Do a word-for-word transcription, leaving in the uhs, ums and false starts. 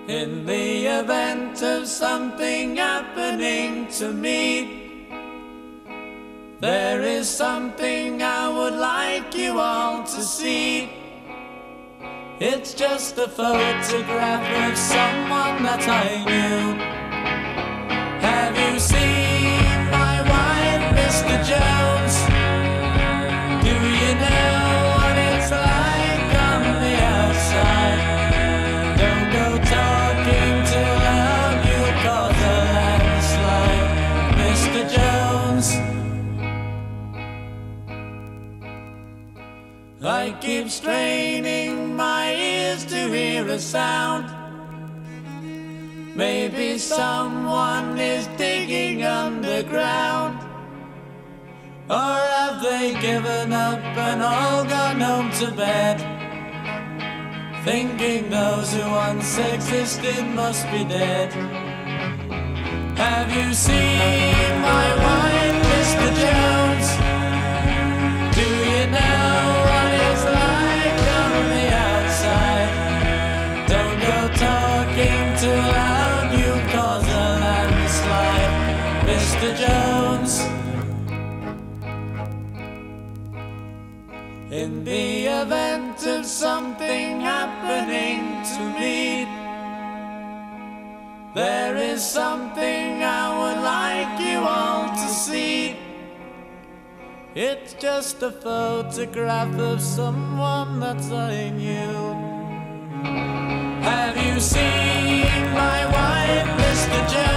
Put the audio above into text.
In the event of something happening to me, there is something I would like you all to see. It's just a photograph of someone that I knew. Have you seen my wife, Mister Jones? Do you know what it's like on the outside? Don't go talking too loud, you'll cause a landslide, Mister Jones. I keep straining my ears to hear a sound. Maybe someone is digging underground. Or have they given up and all gone home to bed, thinking those who once existed must be dead? Have you seen my wife, Mister Jones? Do you know what it's like on the outside? Don't go talking too loud, you cause a landslide, Mister Jones. In the event of something happening to me, there is something I would like you all to see. It's just a photograph of someone that I knew. Have you seen my wife, Mister Jones?